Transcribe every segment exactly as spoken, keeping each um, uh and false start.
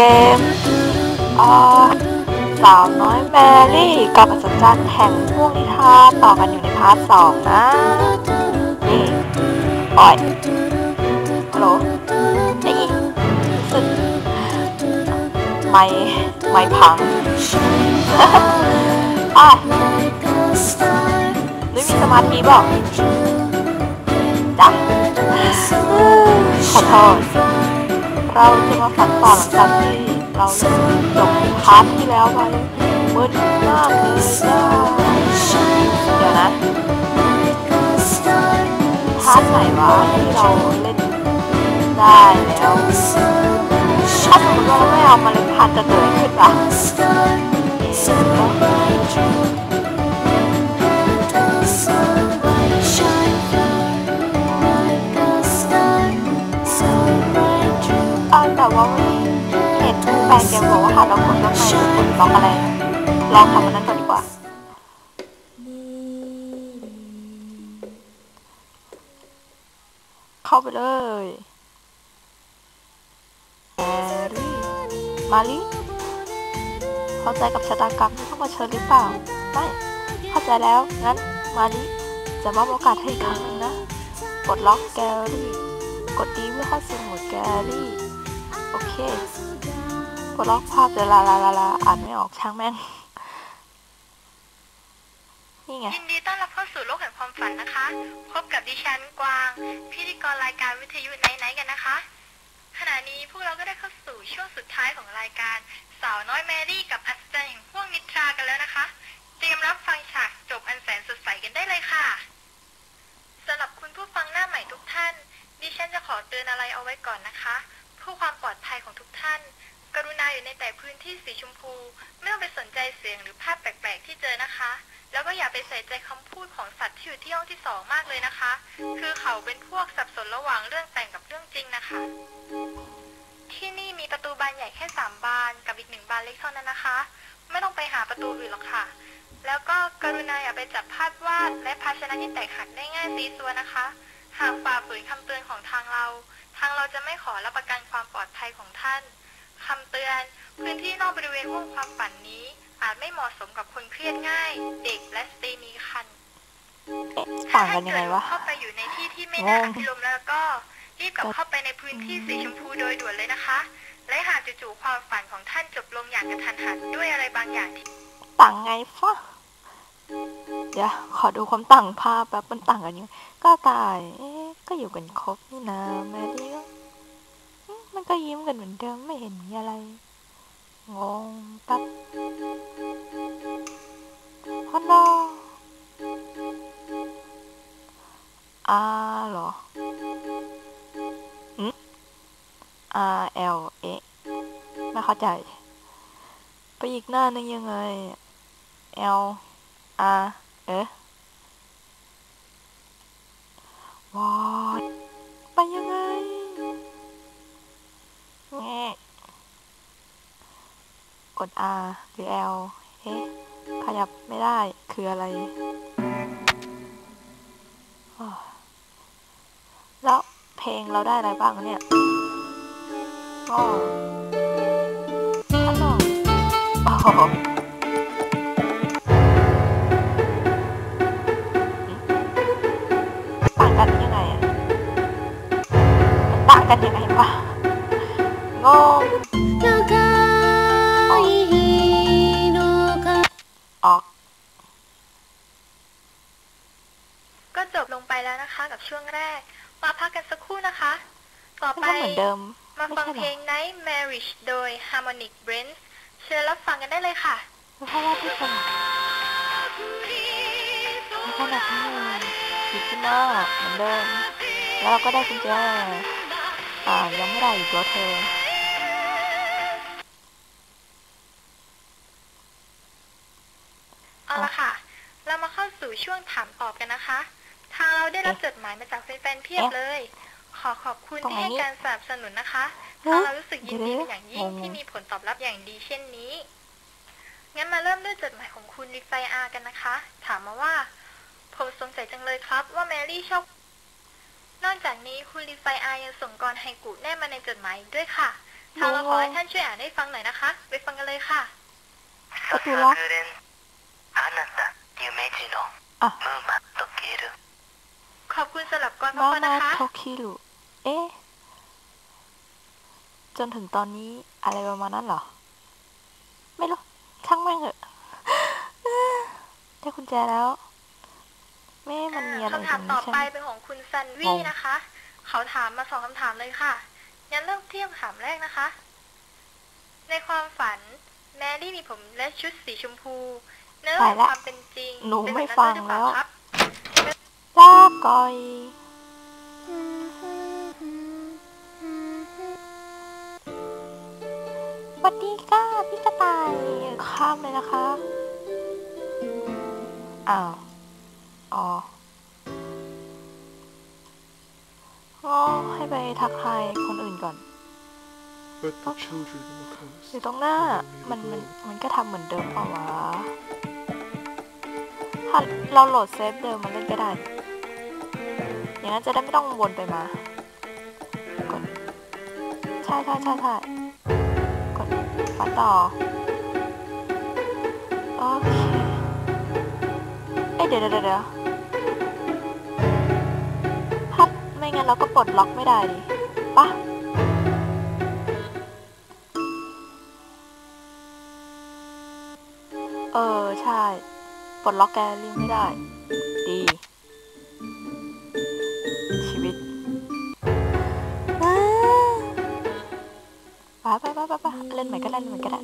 มอ่าสาวน้อยแมรี่กับอัศจรรย์แห่งพวกนิทานต่อกันอยู่ในพาร์ทสองนะนี่ปล่อยฮัลโหลได้ยินรู้สึกไม่ไม่พังอ่ะไม่มีสมาธิบอกจ้ะขอโทษเราจะมาฝันต่อหลังจากที่เราจบพาร์ทที่แล้วไปมืดมากเลยจ้าเดี๋ยวนะพาร์ทไหนวะที่เราเล่นได้แล้วถ้าสมมติว่าเราไม่เอามาเล่นพันจะเกิดขึ้นปะแต่ว่าเห็นแฟนแกบอกว่าหาเรากดแล้วไงกดล็อกอะไรลองทำมันนั้นก่อนดีกว่าเข้าไปเลยแมรี่มาลิเข้าใจกับชะตากรรมที่ต้องมาเชิญหรือเปล่าไม่เข้าใจแล้วงั้นมาลิจะมอบโอกาสให้อีกครั้งนึงนะกดล็อกแกลลี่กดดีเพื่อเข้าสู่โหมดแกลลี่โอเคปลดล็อกภาพเดี๋ยวลาลาลาลาอ่านไม่ออกช่างแม่งนี่ไงยินดีต้อนรับเข้าสู่โลกแห่งความฝันนะคะพบกับดิฉันกวางพิธีกรรายการวิทยุไหนๆกันนะคะขณะนี้พวกเราก็ได้เข้าสู่ช่วงสุดท้ายของรายการสาวน้อยแมรี่กับอัศจรรย์แห่งพวกนิทรากันแล้วนะคะเตรียมรับฟังฉากจบอันแสนสดใสกันได้เลยค่ะสำหรับคุณผู้ฟังหน้าใหม่ทุกท่านดิฉันจะขอเตือนอะไรเอาไว้ก่อนนะคะเพื่อความปลอดภัยของทุกท่านกรุณาอยู่ในแต่พื้นที่สีชมพูไม่ต้องไปสนใจเสียงหรือภาพแปลกๆที่เจอนะคะแล้วก็อย่าไปใส่ใจคำพูดของสัตว์ที่อยู่ที่ห้องที่สองมากเลยนะคะคือเขาเป็นพวกสับสนระหว่างเรื่องแต่งกับเรื่องจริงนะคะที่นี่มีประตูบานใหญ่แค่สามบานกับอีกหนึ่งบานเล็กเท่านั้นนะคะไม่ต้องไปหาประตูอื่นหรอกค่ะแล้วก็กรุณาอย่าไปจับภาพวาดและภาชนะที่แตกหักได้ง่ายซีซัวนะคะหากฝ่าฝืนคำเตือนของทางเราทางเราจะไม่ขอรับประกันความปลอดภัยของท่านคำเตือนพื้นที่นอกบริเวณห้องความฝันนี้อาจไม่เหมาะสมกับคนเครียดง่ายเด็กและสตรีมีครรภ์ต่างกันยังไงวะเข้าไปอยู่ในที่ที่ไม่น่าอภิรมย์แล้วก็รีบกลับเข้าไปในพื้นที่สีชมพูโดยด่วนเลยนะคะและหากจู่ๆความฝันของท่านจบลงอย่างกระทันหันด้วยอะไรบางอย่างที่ต่างไงฟะเดี๋ยวขอดูความต่างภาพแบบมันต่างกันยังก็ตายเอ๊ะก็อยู่กันครบนี่นะแมรี่ก็มันก็ยิ้มกันเหมือนเดิมไม่เห็นมีอะไรงงปั๊บฮัลโหลอาเหรออืม R L เอไม่เข้าใจไปอีกหน้านึงยังไง L R เอ๊ะวอดไปยังไงแง่กด R หรือ L เอ๊ะขยับไม่ได้คืออะไรแล้วเพลงเราได้อะไรบ้างเนี่ยก็ฮัลโหลโอ้โหต่างกันยังไงอ่ะมันต่างกันยังไงวะงงออกก็จบลงไปแล้วนะคะกับช่วงแรกมาพักกันสักครู่นะคะต่อไปเหมือนเดิมมาฟังเพลง Night Marriage โดย Harmonic Brands เชิญรับฟังกันได้เลยค่ะเพราะว่าที่เป็นขนาดที่คิดขึ้นมาเหมือนเดิมแล้วเราก็ได้กุญแจอ่ายังไม่ได้อีกตัวเธอเอาละค่ะเรามาเข้าสู่ช่วงถามตอบกันนะคะทางเราได้รับจดหมายมาจากแฟนๆเพียบเลยขอขอบคุณที่ให้การสนับสนุนนะคะทางเรารู้สึกยินดีเป็นอย่างยิ่งที่มีผลตอบรับอย่างดีเช่นนี้งั้นมาเริ่มด้วยจดหมายของคุณลิไฟอากันนะคะถามมาว่าผมสงสัยจังเลยครับว่าแมรี่ชอบนอกจากนี้คุณลิไฟอายังส่งกรไฮกุแนบมาในจดหมายด้วยค่ะทางเราขอให้ท่านช่วยอ่านให้ฟังหน่อยนะคะไปฟังกันเลยค่ะก็ดูละอ่ะขอบคุณสำหรับกรเพมาราะๆมานะคะโทคิรุเอ๊ะจนถึงตอนนี้อะไรประมาณนั้นเหรอไม่รู้ช่างแม่งเถอะได้กุญแจแล้วแม่มันมีอะไรตรคำถามงต่นี้อใช่ไปไหมเป็นของคุณซันวี่นะคะ เขาถามมาสองคำถามเลยค่ะงั้นเริ่มที่คำถามแรกนะคะ ในความฝันแมรี่มีผมและชุดสีชมพูในโลกแห่งความเป็นจริงหนูเป็นแบบไม่นั้นฟัด้วยงหรือเปแล้ล่าว ครับลาก่อยสวัสดีค่ะพี่กระต่ายข้ามเลยนะคะอ้าวอ๋อก็ให้ไปทักทายคนอื่นก่อน Let the children look อยู่ us. ตรงหน้า We don't need มัน to มัน grow. มันก็ทำเหมือนเดิมเปล่าวะถ้าเราโหลดเซฟเดิมมาเล่นก็ได้ อย่างนั้นจะได้ไม่ต้องวนไปมากดใช่ใช่ใช่ใช่กดปัดต่อโอเคเอ้ยเดี๋ยวเดี๋ยวเดี๋ยวถ้าไม่งั้นเราก็ปลดล็อกไม่ได้ดิปะเออใช่ปลดล็อกแกลเลอรี่ไม่ได้ดีชีวิตอ่าไปไปไปไปเล่นใหม่ก็ได้เล่นใหม่ก็ได้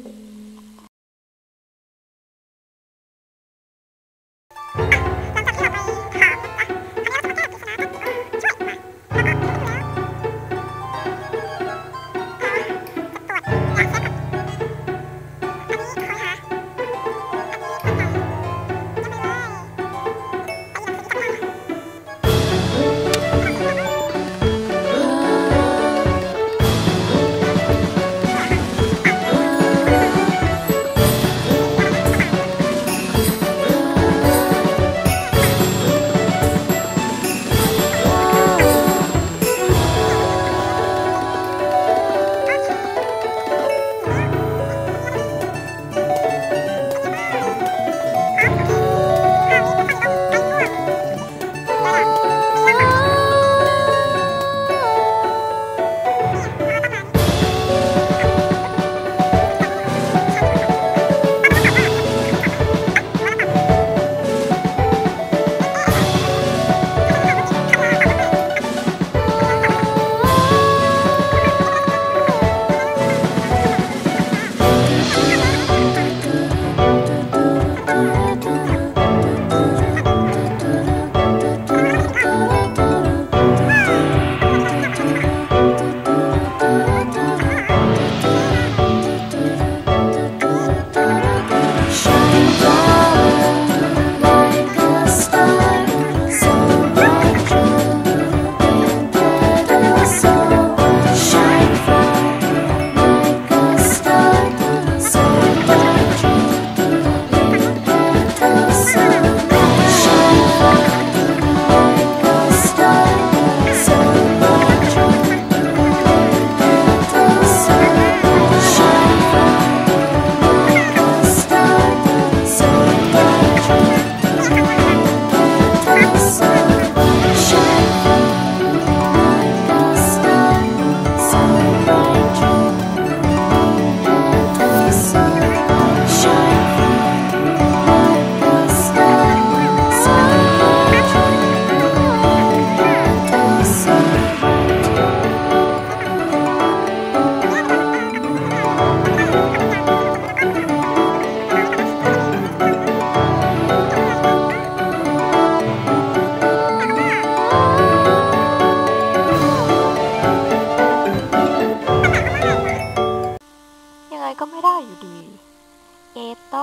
ก็ไม่ได้อยู่ดีเอโต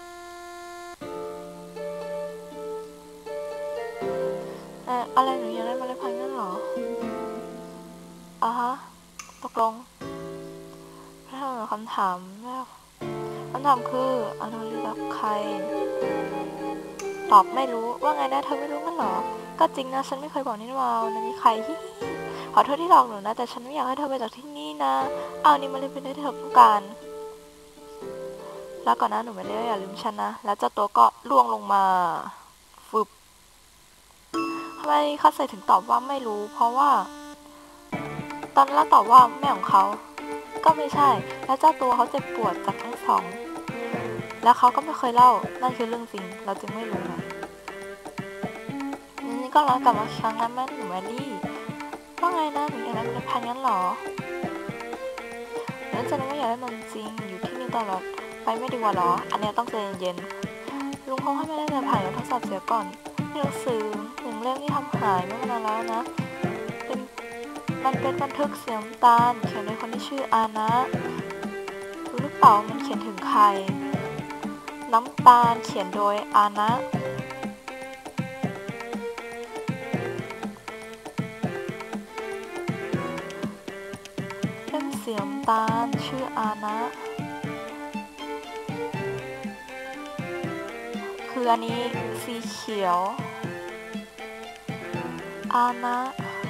เอ่ออะไรหนูอยากได้มาเลยพันนั่นเหรออ่ะฮะตกลงถ้าคำถามแล้วคำถามคืออนุรีรักใครตอบไม่รู้ว่าไงนะเธอไม่รู้งั้นเหรอก็จริงนะฉันไม่เคยบอกนี่ว่านะมีใครฮิฮิพออโทษที่หลอกหนูนะแต่ฉันไม่อยากให้เธอไปจากที่นี่นะเอานี่มาเลยเป็นที่เธอต้องการแล้วก่อนนะหนูไม่ได้อย่าลืมฉันนะแล้วเจ้าตัวก็ล่วงลงมาฟึบทำไมเขาใส่ถึงตอบว่าไม่รู้เพราะว่าตอนแรกตอบว่าแม่ของเขาก็ไม่ใช่แล้วเจ้าตัวเขาเจ็บปวดจากทั้งสองแล้วเขาก็ไม่เคยเล่านั่นคือเรื่องจริงเราจึงไม่รู้ไงนี่ก็ร้อนกลับมาครั้งนั้นแม่หนูแมรี่ว่าไงนะหนูอยากได้เป็นพันงั้นหรอแล้วจะไม่อยากได้มันจริงอยู่ที่นี่ตลอดไปไม่ดีกว่าหรออันนี้ต้องใจเย็นๆลุงคงให้ไม่ได้แต่ผ่านการทดสอบเสียก่อนหนังสือหนึ่งเล่มที่ทำหายเมื่อนานแล้วนะเป็นมันเป็นบันทึกเสียงตาลเขียนโดยคนที่ชื่ออานะรู้หรือเปล่ามันเขียนถึงใครน้ำตาลเขียนโดยอานะเล่มเสียงตาลชื่ออานะคืออันนี้สีเขียวอานะ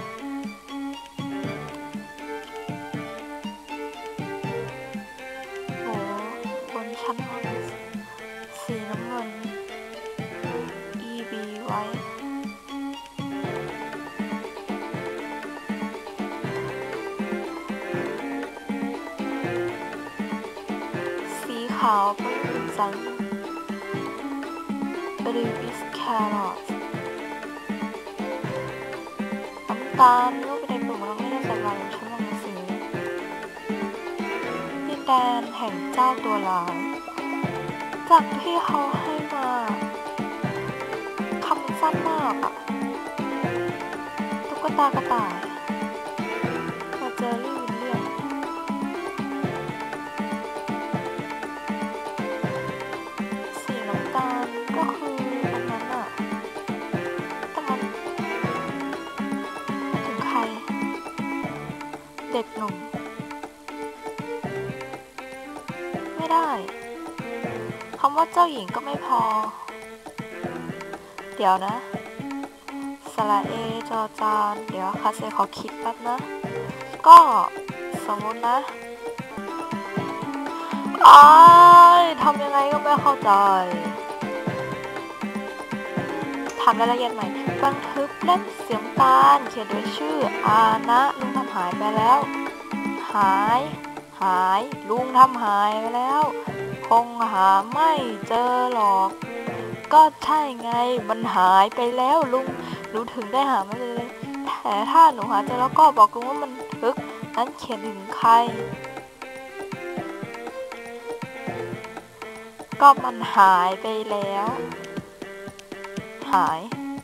โหบนชั้นสีน้ำเงิน อี บี ไว้ สีขาวเป็นสันริวิสแครอทน้ำตาลรูปเป็นเด็กหนุ่มเราไม่ได้ใส่ลายของฉันลงหนังสือดินแดนแห่งเจ้าตัวร้ายจากที่เขาให้มาคำสั้นมากอะตุ๊กตากระต่ายมาเจอรี่วิลเลียมสีน้ำตาลก็คืออันนั้นอะแต่มันถึงใครเด็กหนุ่มไม่ได้คำว่าเจ้าหญิงก็ไม่พอเดี๋ยวนะสระเอจอจานเดี๋ยวคาเซ่ขอคิดแป๊บนะก็สมมุตินะอ้ายทำยังไงก็ไม่เข้าใจทำรายละเอียดใหม่บันทึกเล่มเสียงตาลเขียนโดยชื่ออานะลุงทำหายไปแล้วหายหายลุงทำหายไปแล้วคงหาไม่เจอหรอกก็ใช่ไงมันหายไปแล้วลุงหนูถึงได้หาไม่เจอแต่ถ้าหนูหาเจอแล้วก็บอกลุงว่ามันทึกนั้นเขียนถึงใครก็มันหายไปแล้วหาย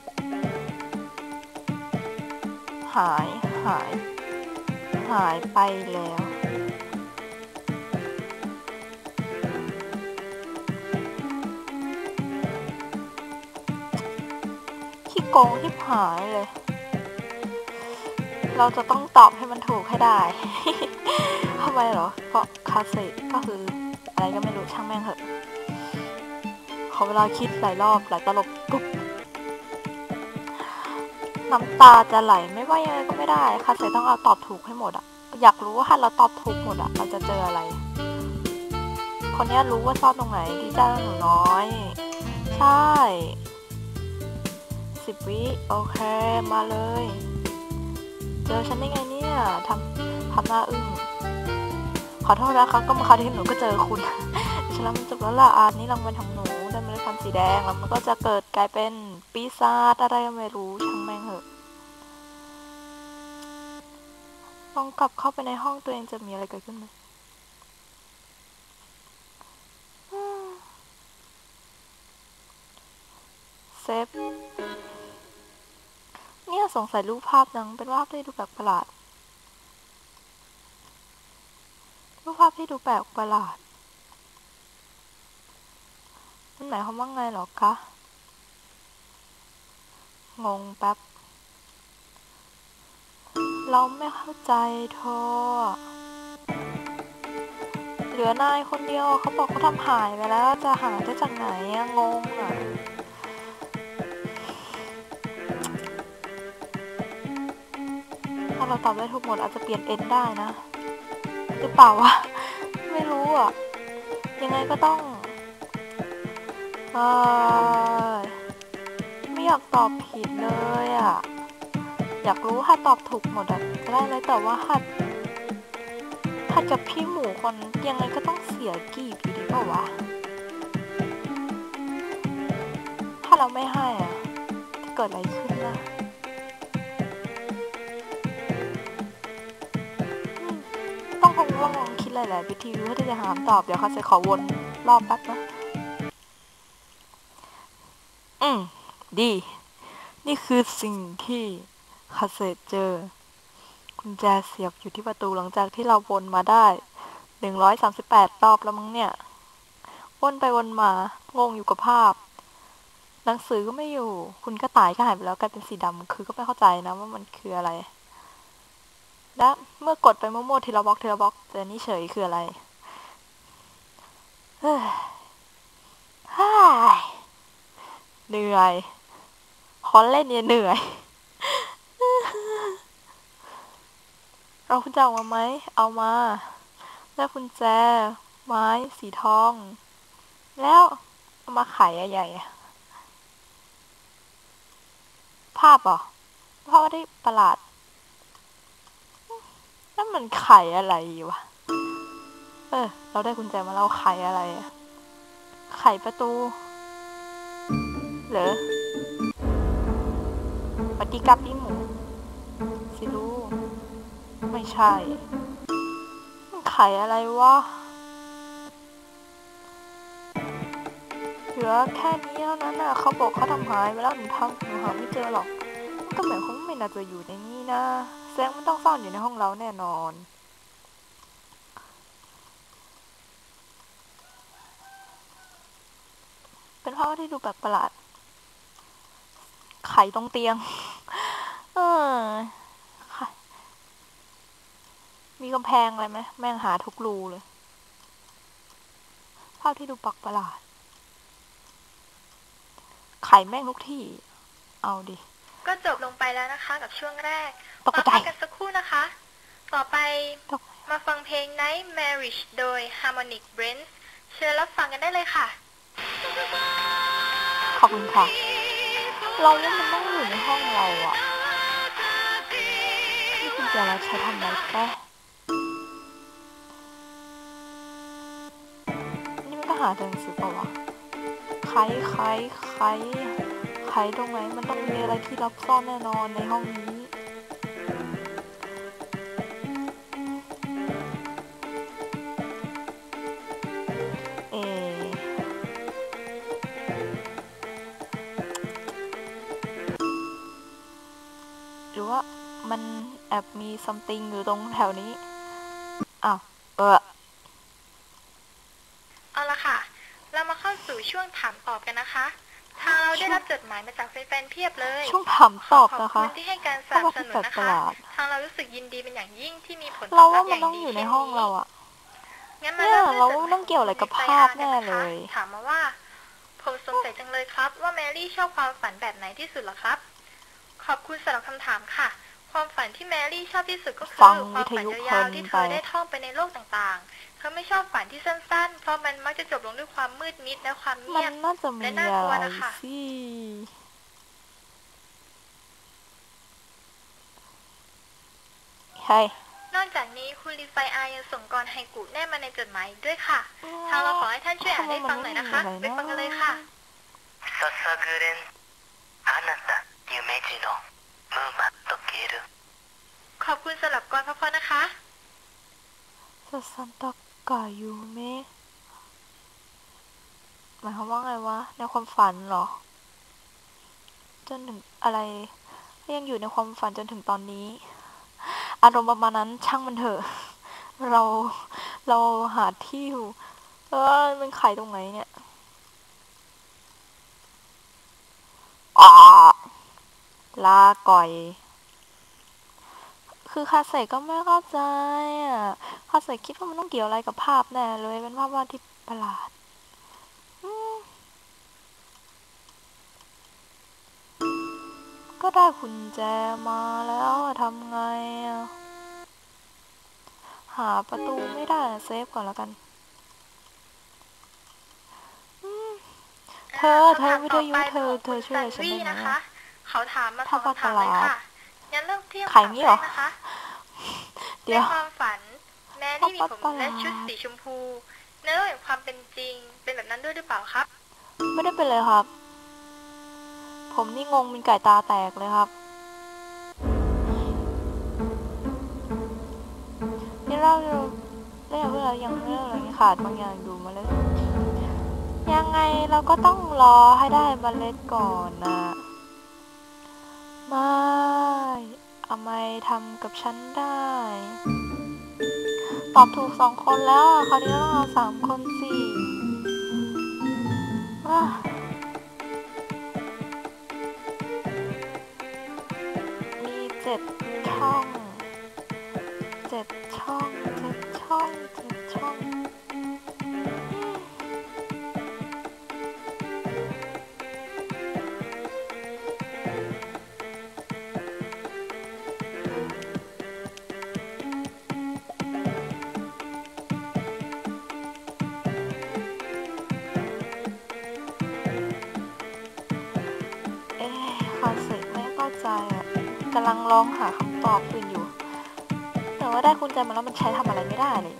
หายหายหายไปแล้วขี้โกงที่หายเลยเราจะต้องตอบให้มันถูกให้ได้ ทำไมเหรอเพราะคาเซ่ก็คืออะไรก็ไม่รู้ช่างแม่งเหอะขอเวลาคิดหลายรอบหลายตลบปุ๊บน้ำตาจะไหลไม่ว่ายังไงก็ไม่ได้คาเซ่ต้องเอาตอบถูกให้หมดอะอยากรู้ว่าถ้าเราตอบถูกหมดอะเราจะเจออะไรคนนี้รู้ว่าซ่อนตรงไหนดีจ้าหนูน้อยใช่สิบวิโอเคมาเลยเจอฉันได้ไงเนี่ยทำทำหน้าอึ้งขอโทษนะคะก็มาคราวที่หนูก็เจอคุณฉันแล้วมันจบแล้วล่ะอันนี้รางวัลของหนูได้เมล็ดพันธุ์สีแดงแล้วมันก็จะเกิดกลายเป็นปีศาจอะไรก็ไม่รู้ช่างแม่งเหอะลองกลับเข้าไปในห้องตัวเองจะมีอะไรเกิดขึ้นไหมเซฟเนี่ยสงสัยรูปภาพนั้นเป็นภาพที่ดูแปลกประหลาดรูปภาพที่ดูแปลกประหลาดมันหมายความว่าไงหรอคะงงแป๊บเราไม่เข้าใจเธอเหลือนายคนเดียวเขาบอกเขาทำหายไปแล้วจะหาได้จากไหนอะงงอะอะไรเราตอบได้ทุกหมดอาจจะเปลี่ยนเอ็นได้นะหรือเปล่าวะไม่รู้อ่ะยังไงก็ต้องเออไม่อยากตอบผิดเลยอ่ะอยากรู้ถ้าตอบถูกหมดอ่ะจะได้เลยแต่ว่าหัดหัดกับพี่หมูคนยังไงก็ต้องเสียกีบอยู่ดีเปล่าวะถ้าเราไม่ให้อ่ะจะเกิดอะไรขึ้นนะต้องคงลองคิดหลายๆวิธีเพื่อที่จะหาคำตอบเดี๋ยวเขาจะขอวนรอบแป๊บนะอืมดีนี่คือสิ่งที่คาเซเจอกุญแจเสียบอยู่ที่ประตูหลังจากที่เราวนมาได้หนึ่งร้อยสามสิบแปดรอบแล้วมั้งเนี่ยวนไปวนมางงอยู่กับภาพหนังสือก็ไม่อยู่คุณกระต่ายก็หายไปแล้วกลายเป็นสีดำคือก็ไม่เข้าใจนะว่ามันคืออะไรและเมื่อกดไปมั่วๆทีละบล็อกทีละบล็อกแต่นี่เฉยคืออะไรเฮ้ยเหนื่อยขอเล่นเนี่ยเหนื่อยเอากุญแจออกมาไหมเอามาแล้วกุญแจไม้สีทองแล้วเอามาไขใหญ่ภาพเหรอภาพที่ประหลาดนั่นมันไขอะไรวะเออเราได้กุญแจมาเราไขอะไรอะไขประตูเหรอปฏิกับพี่หมูสิรู้ไม่ใช่มันไขอะไรวะเหลือแค่นี้เท่านั้นน่ะเขาบอกเขาทำหายไปแล้วหนูทำหนูหาไม่เจอหรอกก็หมายความว่าไม่น่าจะอยู่ในนี้นะแสดงมันต้องซ่อนอยู่ในห้องเราแน่นอนเป็นภาพที่ดูแปลกประหลาดไข่ตรงเตียงเออมีกำแพงอะไรไหมแม่งหาทุกรูเลยภาพที่ดูแปลกประหลาดไข่แม่งทุกที่เอาดิก็จบลงไปแล้วนะคะกับช่วงแรกตกใจมาพักกันสักครู่นะคะ ต่อไปมาฟังเพลง Night Marriage โดย Harmonic Brains เชิญรับฟังกันได้เลยค่ะขอบคุณค่ะเราว่ามันต้องอยู่ในห้องเราอะนี่คุณจะเราใช้ทำอะไรแป๊ะนี่มันก็หาหนังสือเปล่าวะไขไขไขไขตรงไหนมันต้องมีอะไรที่รับซ่อนแน่นอนในห้องนี้เอหรือว่ามันแอบมี something อยู่ตรงแถวนี้อ้าวเออเอาละค่ะเรามาเข้าสู่ช่วงถามตอบกันนะคะทางเราได้รับจดหมายมาจากแฟนๆเพียบเลยช่วงถามตอบนะคะขอบคุณที่ให้การสนับสนุนนะคะทางเรารู้สึกยินดีเป็นอย่างยิ่งที่มีผลตอบรับอย่างดีในห้องเราอะงั้นมาเริ่มเราต้องเกี่ยวอะไรกับภาพแน่เลยถามมาว่าผมสงสัยจังเลยครับว่าแมรี่ชอบความฝันแบบไหนที่สุดเหรอครับขอบคุณสำหรับคำถามค่ะความฝันที่แมรี่ชอบที่สุดก็คือความฝันยาวๆที่เธอได้ท่องไปในโลกต่างๆเธอไม่ชอบฝันที่สั้นๆเพราะมันมักจะจบลงด้วยความมืดมิดและความเงียบและน่ากลัวนะคะใช่นอกจากนี้คุณลีไฟอายังส่งกรไฮกุแนบมาในจดหมายด้วยค่ะทางเราขอให้ท่านช่วยอ่านให้ฟังหน่อยนะคะไปฟังกันเลยค่ะささぐれんあなた夢路のムーマットゲルขอบคุณสำหรับกรเพราะๆนะคะซาซันตะกายูเมะหมายความว่าไงวะในความฝันเหรอจนถึงอะไรยังอยู่ในความฝันจนถึงตอนนี้อารมณ์ประมาณนั้นช่างมันเถอะเราเราหาที่อยู่เออมันไขตรงไหนเนี่ยอ๋อลาก่อยคือคาเซ่ก็ไม่เข้าใจอ่ะคาเซ่คิดว่ามันต้องเกี่ยวอะไรกับภาพแน่เลยเป็นภาพวาดที่ประหลาดก็ก็ได้กุญแจมาแล้วทำไงอะหาประตูไม่ได้เซฟก่อนแล้วกันเธอเธอวิทยุเธอเธอช่วยฉันได้ไหมนะคะเขาถามมาสองถ้าคำถามเลยว่าตลาค่ะดงั้นเริ่มที่ขายงี้เหรอคำถามแรกนะคะเดี๋ยวในความฝันแมรี่มีผมถ้าว่าตลาดและชุดสีชมพูในโลกแห่งความเป็นจริงเป็นแบบนั้นด้วยหรือเปล่าครับไม่ได้เป็นเลยครับ ผมนี่งงเป็นไก่ตาแตกเลยครับนี่เราเรื่องเพื่อเรายังเรื่องอะไรขาดบางอย่างดูมาเลยยังไงเราก็ต้องรอให้ได้เมล็ดก่อนนะไม่ทำไมทำกับฉันได้ตอบถูกสองคนแล้วอ่ะคราวนี้ต้องเอาสามคนสิอ่ะมีเจ็ดช่องเจ็ดช่องเจ็ดช่องเจ็ดช่องเอ๊ะคอนเซ็ปต์ไม่เข้าใจอ่ะกำลังลองหาคำตอบอื่นอยู่แต่ว่าได้กุญแจมาแล้วมันใช้ทำอะไรไม่ได้เลย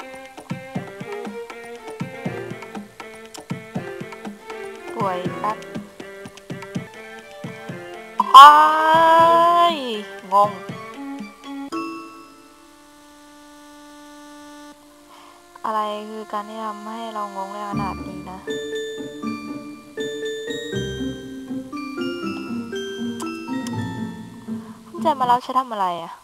ป่วยแป๊บอ้ายงงอะไรคือการที่ทำให้เรางงได้ขนาดนี้นะกุญแจมาแล้วใช้ทำอะไรอะ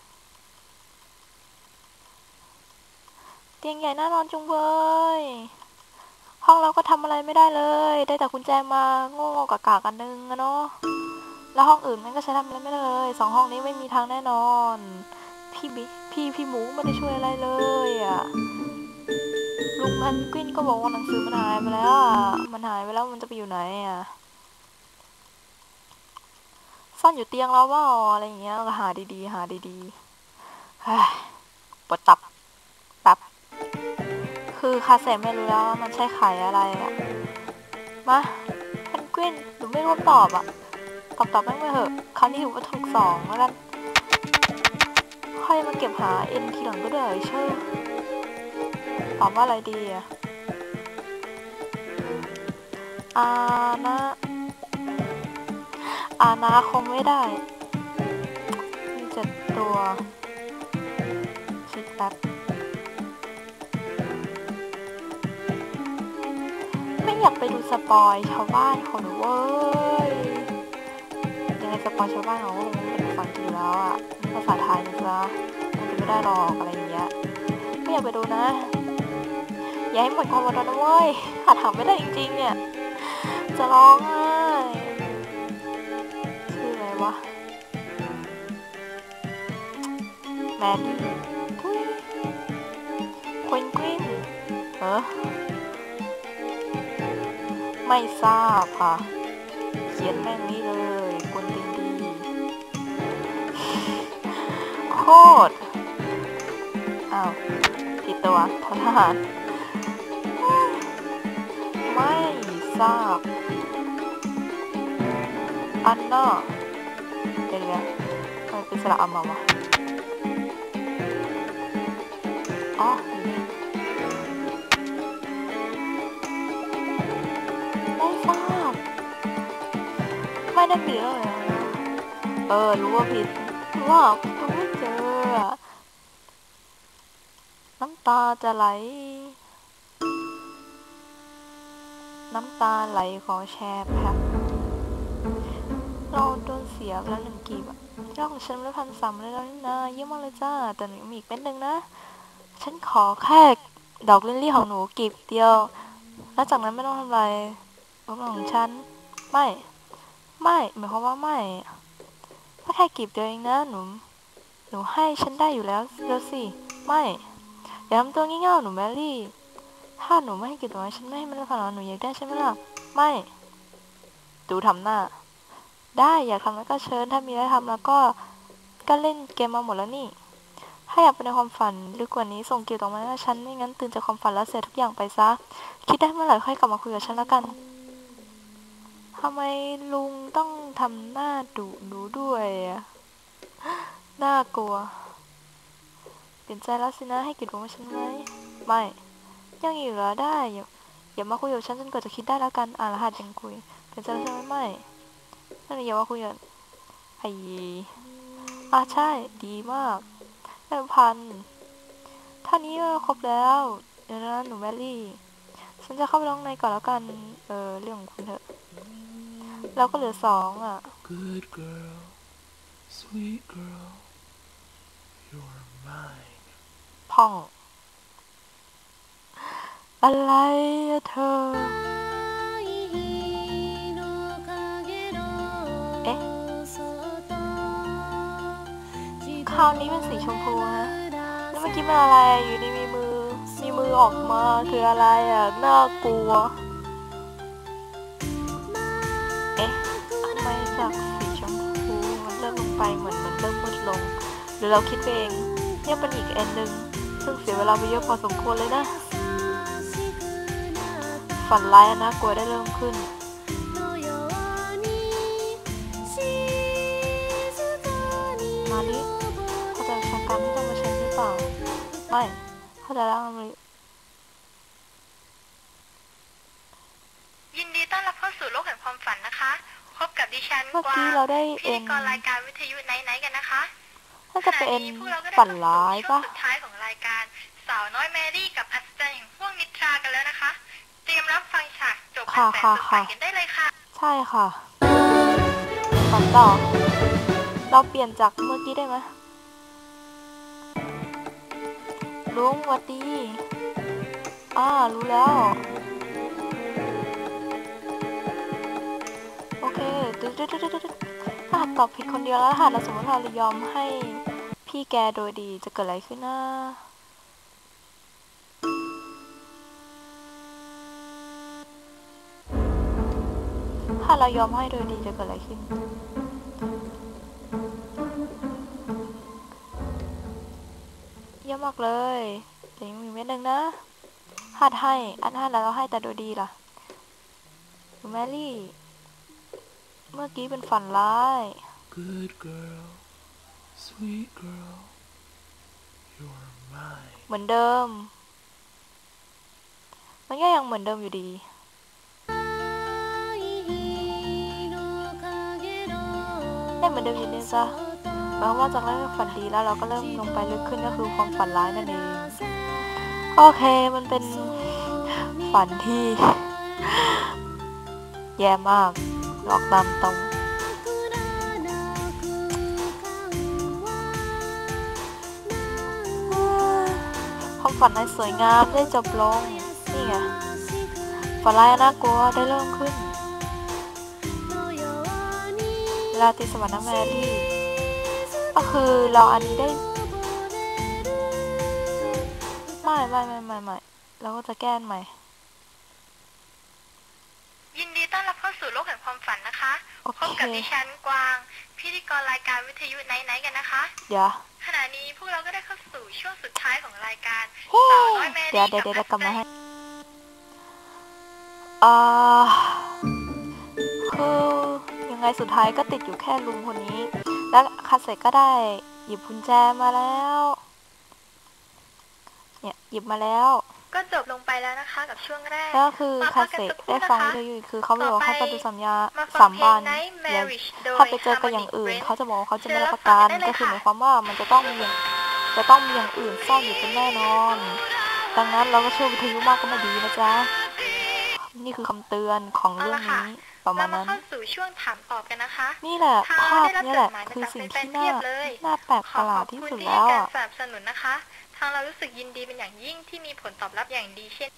เตียงใหญ่น่านอนจุงเบยห้องเราก็ทำอะไรไม่ได้เลยได้แต่กุญแจมาโง่ๆกากๆกันนึงอะเนาะแล้วห้องอื่นมันก็ใช้ทำอะไรไม่ได้เลยสองห้องนี้ไม่มีทางแน่นอนพี่บิพี่พี่หมูไม่ได้ช่วยอะไรเลยอะลุงแพนกวินก็บอกว่าหนังสือมันหายไปแล้วอะมันหายไปแล้วมันจะไปอยู่ไหนอะซ่อนอยู่เตียงเราว่าอะไรอย่างเงี้ยก็หาดีๆหาดีๆเฮ้ยปวดตับตับคือคาเซ่ไม่รู้แล้วว่ามันใช่ไข่อะไรอะมาแพนกวินหนูไม่รู้ตอบอะตอบตอบแม่งไปเถอะคราวนี้ถือว่าถูกสองแล้วกันค่อยมาเก็บหาเอ็นทีหลังก็ได้เชื่อตอบว่าอะไรดีอะอานะอานาคงไม่ได้มีเจ็ดตัวคิดแป๊บไม่อยากไปดูสปอยชาวบ้านเขาหนูเว้ยยังไงสปอยชาวบ้านเขาก็คงเป็นภาษาอังกฤษอยู่แล้วอ่ะภาษาไทยนะจ๊ะมันจะไม่ได้หรอกอะไรอย่างเงี้ยไม่อยากไปดูนะอย่าให้หมดความอดทนนะเว้ยขาดถามไม่ได้จริงๆเนี่ยจะร้องไห้ชื่ออะไรวะแมรี่ทุยควินกวินเออไม่ทราบค่ะเขียนแม่งนี้เลยกวนตีนดีโคตรอ้าวผิดตัวทหารไม่ทราบอันน่ะเดี๋ยวๆมันเป็นสระอัมมาวะอ๋ออยู่นี่ไม่ทราบไม่ได้ผิดเลยนะเออรู้ว่าผิดว่าคุณไม่เจอน้ำตาจะไหลน้ำตาไหลขอแชร์แป๊บเราโดนเสียไปแล้วหนึ่งกีบอะเจ้าของฉันไม่พันสามเลยแล้วนี่นะเยี่ยมมากเลยจ้าแต่หนูมีอีกเป็นหนึ่งนะฉันขอแค่ดอกลิลลี่ของหนูกีบเดียวแล้วจากนั้นไม่ต้องทำอะไรดอกของฉันไม่ไม่หมายความว่าไม่ถ้าแค่กีบเดียวเองนะหนูหนูให้ฉันได้อยู่แล้วแล้วสิไม่อย่าทำตัวงี่เง่าหนูแมรี่ถ้าหนูไม่ให้กีบตัวฉันไม่ให้มันขนาดหนูอยากได้ใช่ไหมล่ะไม่ดูทำหน้าได้อยากทำแล้วก็เชิญถ้ามีอะไรทำแล้วก็ก็เล่นเกมมาหมดแล้วนี่ถ้าอยากไปในความฝันลึกกว่านี้ส่งกิจออกมาให้ฉันไม่งั้นตื่นจากความฝันแล้วเสียทุกอย่างไปซะคิดได้เมื่อไหร่ค่อยกลับมาคุยกับฉันแล้วกันทำไมลุงต้องทำหน้าดุหนูด้วยอะน่ากลัวเปลี่ยนใจแล้วสินะให้กิจบอกว่าฉันไหมไม่ยังอยู่เหรอได้อย่าอย่ามาคุยกับฉันจนกว่าจะคิดได้แล้วกันอ่านรหัสยังคุยเปลี่ยนใจแล้วใช่ไหมไม่นั่นอย่ามาคุยกันไอ้อ่ะใช่ดีมากแม่พันท่านี้ครบแล้วเดี๋ยวนะหนูแมรี่ฉันจะเข้าไปร้องในก่อนแล้วกันเออเรื่องของคุณเถอะเราก็เหลือสองอ่ะ Good girl, sweet girl, you're mine. พ่องอะไรอะเธอเอ๊ะคราวนี้เป็นสีชมพูฮะแล้วเมื่อกี้เป็นอะไรอยู่ดีมีมือมีมือออกมาคืออะไรอ่ะน่ากลัวเอ๊ะทำไมจากสีชมพูมันเริ่มลงไปเหมือนมันเริ่มมืดลงหรือเราคิดไปเองเนี่ยเป็นอีกอันหนึ่งซึ่งเสียเวลาไปเยอะพอสมควรเลยนะฝันร้ายน่ากลัวได้เริ่มขึ้นมาลิเข้าใจชะกันที่ต้องมาใช้หรือเปล่าไม่เข้าใจแล้วมาลิยินดีต้อนรับเข้าสู่โลกแห่งความฝันนะคะพบกับดิฉันเมื่อกวากี้งเราได้พิเอ็ธีนกรรายการวิทยุไนท์ๆกันนะคะน่าจะเป็นขณะนี้พวกเราก็ได้ฝัเข้าน สู่ร้ายช่วปะงสุดท้ายของรายการสาวน้อยแมรี่กับอัศจรรย์แห่งห้วงนิทรากันแล้วนะคะ เตรียมรับฟังฉากจบอันแสนสดใสกันได้เลยค่ะใช่ค่ะฝันต่อเราเปลี่ยนจากเมื่อกี้ได้ไหมลุงวัดดีอ่ารู้แล้วโอเคตึ๊ดตึ๊ดตึ๊ดตึ๊ดถ้าหากตอบผิดคนเดียวแล้วค่ะแล้วสมมติเรายอมให้พี่แกโดยดีจะเกิดอะไรขึ้นนะถ้าเรายอมให้โดยดีจะเกิดอะไรขึ้นเยี่ยมมากเลยแต่ยังมีเม็ดหนึ่งนะหัดให้อันหัดแล้วเราให้แต่โดยดีล่ะแมรี่เมื่อกี้เป็นฝันร้าย Good girl, sweet girl, you're mine. เหมือนเดิมมันก็ยังเหมือนเดิมอยู่ดีได้เหมือนเดิมอยู่ดีจ้ะแปลว่าจากนั้นฝันดีแล้วเราก็เริ่มลงไปลึกขึ้นก็คือความฝันร้ายนั่นเองโอเคมันเป็นฝันที่ แย่มากหลอกตามตรงความฝันในสวยงามได้จบลงนี่ไงฝันร้ายน่ากลัวได้เริ่มขึ้นราตรีสวัสดิ์นะแมรี่ก็คือเราอันนี้ได้ไม่ไม่ไม่ไม่ไม่เราก็จะแก้ใหม่ยินดีต้อนรับเข้าสู่โลกแห่งความฝันนะคะโอเคพบกับดิฉันกวางพิธีกรรายการวิทยุไนท์ๆกันนะคะเดี๋ยวขณะนี้พวกเราก็ได้เข้าสู่ช่วงสุดท้ายของรายการเฮ้สาวน้อยแมเดี๋ยวรี่เดี๋ยวกับเดี๋ยวอัศกลับจรมาร ให้ย์อ่าคือยังไงสุดท้ายก็ติดอยู่แค่ลุงคนนี้ แล้วคาเซ็ก็ได้หยิบกุญแจมาแล้วเนี่ยหยิบมาแล้วก็จบลงไปแล้วนะคะกับช่วงแรกแล้วคือมาคาพักกันเซ็สักครู่ได้ฟังนะคะวิทยุคือเขาบอกว่าเขาปฏิสัญญามาฟัสาง มเพลบาง น Night เดี๋ยว Marriage โดยถ้าไปเจอกันอย่าง Harmonic อื่น Brain เขาจะบอกว่าเขาจะเชิไม่ญรับรับประกันฟังกันได้เลยก็คือหค่ะมายความว่ามันจะต้องมีอย่างจะต้องมีอย่างอื่นซ่อนอยู่เป็นแน่นอน ดังนั้นเราก็เชื่อวิทยุมากก็ไม่ดีนะจ๊ะนี่คือคำเตือนของเรื่องนี้ประมาเราณมานั้นเข้าสู่ช่วงถามตอบกันนะคะนี่แหละทางภาเราพได้รับนี้จแหดละหมายมาคือจากสิ่งแฟที่นๆน่าเพียบเลยน่าแปลกขปอระหลาขดอบที่คุณสุดที่แล้ให้วการอ่ะสนับสนุนนะคะ ทางเรารู้สึกยินดีเป็นอย่างยิ่งที่มีผลตอบรับอย่างดีเช่น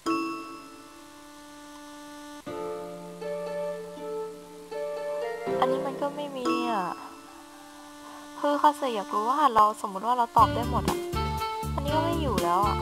อันนี้มันก็ไม่มีอ่ะคือคาเซอยากรู้ว่าหากเราสมมติว่าเราตอบได้หมดอ่ะอันนี้ก็ไม่อยู่แล้วอ่ะ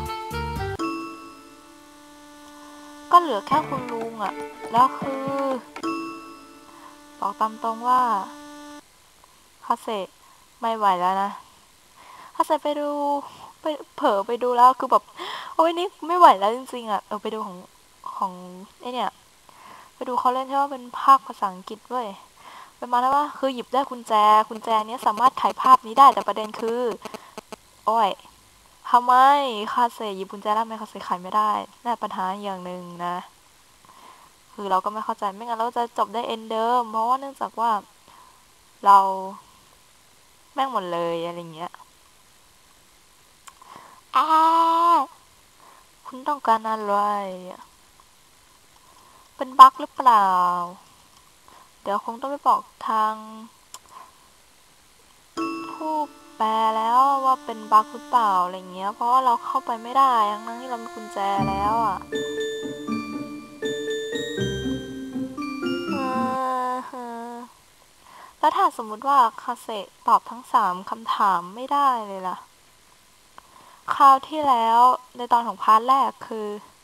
ก็เหลือแค่คุณลุงอ่ะแล้วคือบอกตามตรงว่าคาเซไม่ไหวแล้วนะคาเซไปดูไปเผลอไปดูแล้วคือแบบโอ้ยนี่ไม่ไหวแล้วจริงๆอ่ะเออไปดูของของไอเนี่ยไปดูเขาเล่นใช่ไหมเป็นภาคภาษาอังกฤษด้วยเป็นมาแล้วว่าคือหยิบได้กุญแจกุญแจเนี้ยสามารถถ่ายภาพนี้ได้แต่ประเด็นคือโอ้ยทำไมคาเซหยิบกุญแจได้ไหมคาเซขายไม่ได้น่าปัญหาอย่างหนึ่งนะคือเราก็ไม่เข้าใจไม่งั้นเราจะจบได้เอ็นเดิมเพราะว่าเนื่องจากว่าเราแม่งหมดเลยอะไรเงี้ยอ้าคุณต้องการอะไรเป็นบั๊กหรือเปล่าเดี๋ยวคงต้องไปบอกทางผู้แปลแล้วว่าเป็นบั๊กหรือเปล่าอะไรเงี้ยเพราะว่าเราเข้าไปไม่ได้ทั้งที่เรามีกุญแจแล้วอ่ะแล้วถ้าสมมุติว่าคาเซตอบทั้งสามคำถามไม่ได้เลยล่ะคราวที่แล้วในตอนของพาร์ทแรกคือ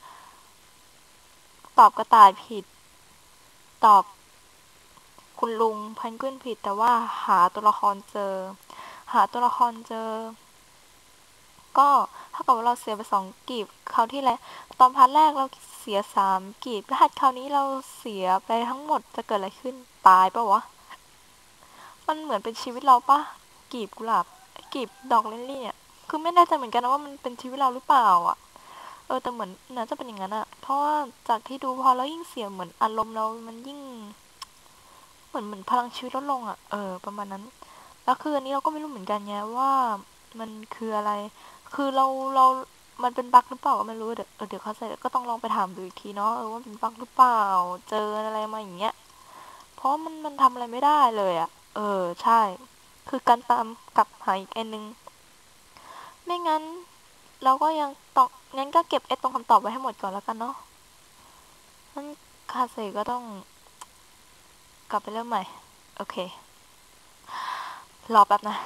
ตอบกระต่ายผิดตอบคุณลุงเพนกวินผิดแต่ว่าหาตัวละครเจอหาตัวละครเจอก็เท่ากับว่าเราเสียไปสองกีบคราวที่แล้วตอนพาร์ทแรกเราเสียสามกีบรหัสคราวนี้เราเสียไปทั้งหมดจะเกิดอะไรขึ้นตายปะวะมันเหมือนเป็นชีวิตเราปะกีบกุหลาบกีบดอกลิลลี่เนี่ยคือไม่แน่ใจเหมือนกันนะว่ามันเป็นชีวิตเราหรือเปล่าอ่ะเออแต่เหมือนน่าจะเป็นอย่างนั้นอะเพราะว่าจากที่ดูพอเรายิ่งเสียเหมือนอารมณ์เรามันยิ่งเหมือนเหมือนพลังชีวิตลดลงอะเออประมาณนั้นแล้วคืออันนี้เราก็ไม่รู้เหมือนกันไงว่ามันคืออะไรคือเราเรามันเป็นบั๊กหรือเปล่าก็ไม่รู้เดี๋ยวเดี๋ยวเขาใส่ก็ต้องลองไปถามดูอีกทีเนาะเออว่าเป็นบั๊กหรือเปล่าเจออะไรมาอย่างเงี้ยเพราะมันมันทำอะไรไม่ได้เลยอะเออใช่คือการตามกลับหาอีกอันนึงไม่งั้นเราก็ยังต้องงั้นก็เก็บไอ้ตรงคำตอบไว้ให้หมดก่อนแล้วกันเนาะงั้นคาเซ่ก็ต้องกลับไปเริ่มใหม่โอเครอแป๊บนะ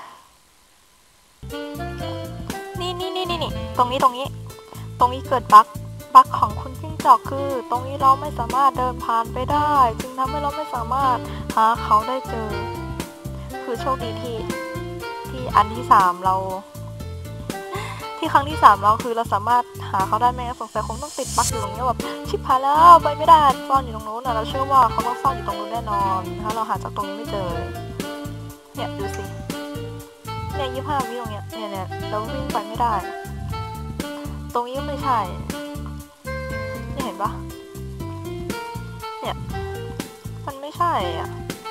นี่นี่นี่นี่นี่ตรงนี้ตรงนี้ตรงนี้เกิดบั๊กบั๊กของคุณจิ้งจอกคือตรงนี้เราไม่สามารถเดินผ่านไปได้จึงทำให้เราไม่สามารถหาเขาได้เจอคือโชคดีที่ที่อันที่สามเราที่ครั้งที่สามเราคือเราสามารถหาเขาได้ไหมสงสัยคงต้องติดบั๊กอยู่ตรงนี้แบบชิบหายแล้วไปไม่ได้ซ่อนอยู่ตรงนู้นนะเราเชื่อว่าเขาต้องซ่อนอยู่ตรงนู้นแน่นอนถ้าเราหาจากตรงนี้ไม่เจอเนี่ยดูสิเนี่ยยี่ห้าวิตรงเนี้ยเนี่ยเนี่ยเราวิ่งไปไม่ได้ตรงนี้ก็ไม่ใช่นี่เห็นปะเนี่ยมันไม่ใช่อ่ะ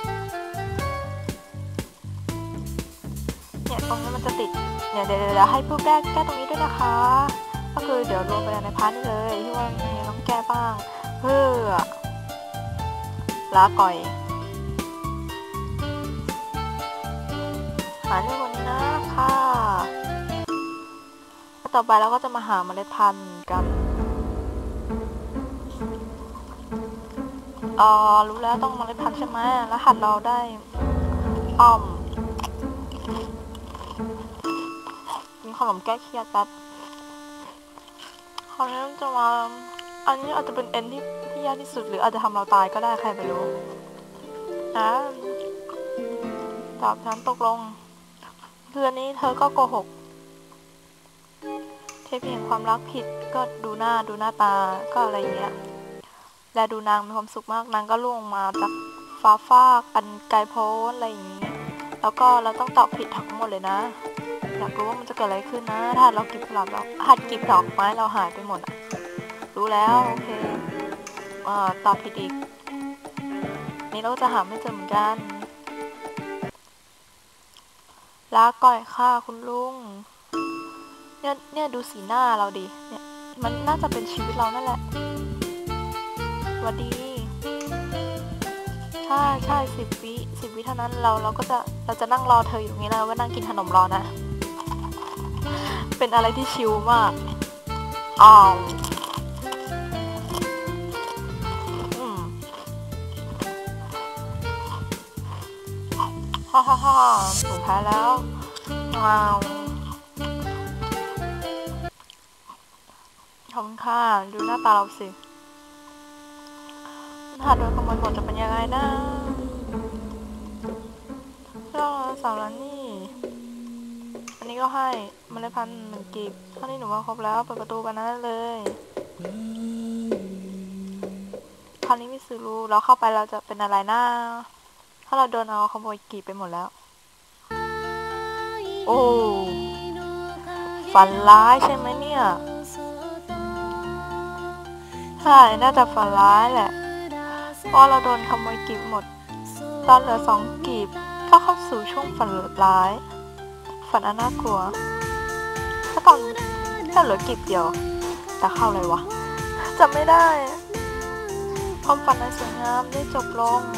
เนี่ยตรงนี้มันจะติดเนี่ยเดี๋ยวเดี๋ยวให้ผู้แก้แก้ตรงนี้ด้วยนะคะก็คือเดี๋ยวรวมไปในพาร์ทนี้เลยที่ว่ามีต้องแก้บ้างเพื่อลาก่อยหาเรื่องวันนี้นะค่ะต่อไปเราก็จะมาหาเมล็ดพันธุ์กันอ๋อรู้แล้วต้องเมล็ดพันธุ์ใช่ไหมรหัสเราได้อ้อมกินขนมแก้เครียดแป๊บคราวนี้จะมาอันนี้อาจจะเป็นเอ็นที่ที่ยากที่สุดหรืออาจจะทำเราตายก็ได้ใครไม่รู้นะตอบฉันตกลงเดือนนี้เธอก็โกหกเทพีแห่งความรักผิดก็ดูหน้าดูหน้าตาก็อะไรอย่างเงี้ยและดูนางมีความสุขมากนางก็ล่วงมาจากฟ้าฟากกันไกลโพ้นอะไรอย่างงี้แล้วก็เราต้องตอบผิดทั้งหมดเลยนะอยากรู้ว่ามันจะเกิดอะไรขึ้นนะถ้าเรากีบกุหลาบเราหัดกีบดอกไม้เราหายไปหมดรู้แล้วโอเคอ่าตอบผิดอีกนี่เราจะหาไม่เจอเหมือนกันลาก่อยค่ะคุณลุงเนี่ยเนี่ยดูสีหน้าเราดิเนี่ยมันน่าจะเป็นชีวิตเรานั่นแหละสวัสดีใช่ใช่สิบวิสิบวิเท่านั้นเราเราก็จะเราจะนั่งรอเธออยู่นี้นะว่านั่งกินขนมรอนะเป็นอะไรที่ชิลมากอ้าวอืมฮ่าฮ่าฮ่าสุดท้ายแล้วว้าวขอบคุณค่ะดูหน้าตาเราสิถ้าโดนขโมยหมดจะเป็นยังไงนะก็สาวแล้วนี่อันนี้ก็ให้เมล็ดพันธุ์หนึ่งกีบเท่านี้หนูมาครบแล้วเปิดประตูกันนั้นเลยคราวนี้มิซูรุเราเข้าไปเราจะเป็นอะไรนะถ้าเราโดนเอาขโมยกีบไปหมดแล้วโอ้ฝันร้ายใช่ไหมเนี่ยใช่น่าจะฝันร้ายแหละเพราะเราโดนขโมยกีบหมดตอนเหลือสองกีบก็เข้าสู่ช่วงฝันร้ายฝันอันน่ากลัวถ้าตอนถ้าเหลือกีบเดียวแต่เข้าเลยวะจำไม่ได้ความฝันอันสวยงามได้จบลง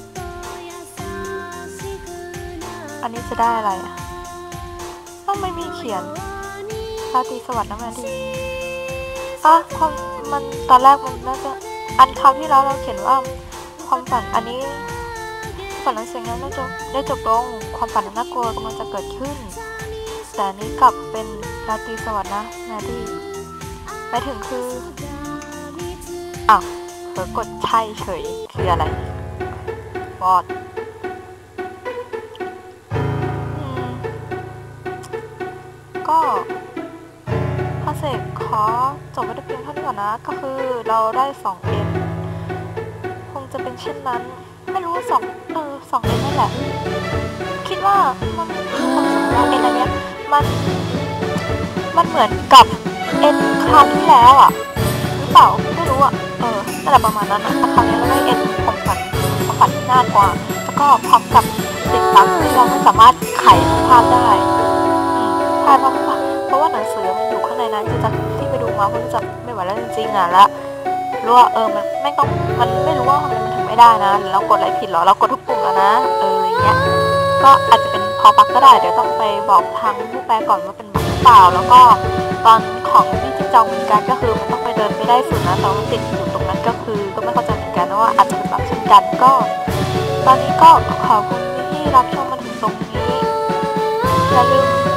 อันนี้จะได้อะไรอ่ะต้องไม่มีเขียนราตรีสวัสดิ์นะแม่ดีอ่ะความมันตอนแรกมันน่าจะอันคราวที่แล้วเราเขียนว่าความฝันอันนี้ฝันอันสวยงามได้จบได้จบลงความฝันอันน่ากลัวกำลังจะเกิดขึ้นแต่อันนี้กลับเป็นราตรีสวัสดิ์นะแม่ดีหมายถึงคืออ้าวเผลอกดใช่เฉยคืออะไรบอดก็พอเสร็จขอจบไว้เพียงเท่านี้ก่อนนะก็คือเราได้สองเอ็นคงจะเป็นเช่นนั้นไม่รู้ว่าสองเออสองเอ็นนั่นแหละคิดว่ามันความสมมติเอ็นอันเนี้ยมันมันเหมือนกับเอ็นคราวที่แล้วอ่ะหรือเปล่าไม่รู้อ่ะเออนั่นแหละประมาณนั้นนะแต่คราวนี้เราได้เอ็นความฝันความฝันที่น่ากว่าแล้วก็พร้อมกับติดตั้งที่เราไม่สามารถไขภาพได้ใช่เพราะเพราะว่าหนังสือมันอยู่ข้างในนั้นจะที่ไปดูมาเพราะจะไม่ไหวแล้วจริงๆอ่ะแล้วรู้ว่าเออมันไม่ต้องมันไม่รู้ว่าทำไมมันถึงไม่ได้นะหรือเรากดอะไรผิดหรอเรากดทุกปุ่มแล้วนะเอออะไรเงี้ยก็อาจจะเป็นพอบั๊กก็ได้เดี๋ยวต้องไปบอกทางผู้แปลก่อนว่าเป็นบั๊กหรือเปล่าแล้วก็ตอนของที่จิจองเหมือนกันก็คือมันต้องไปเดินไม่ได้สุดนะแต่ว่าติดอยู่ตรงนั้นก็คือก็ไม่เข้าใจเหมือนกันว่าอาจจะเป็นบั๊กเช่นกันก็ตอนนี้ก็ขอบคุณที่รับชมมาถึงตรงนี้อย่าลืม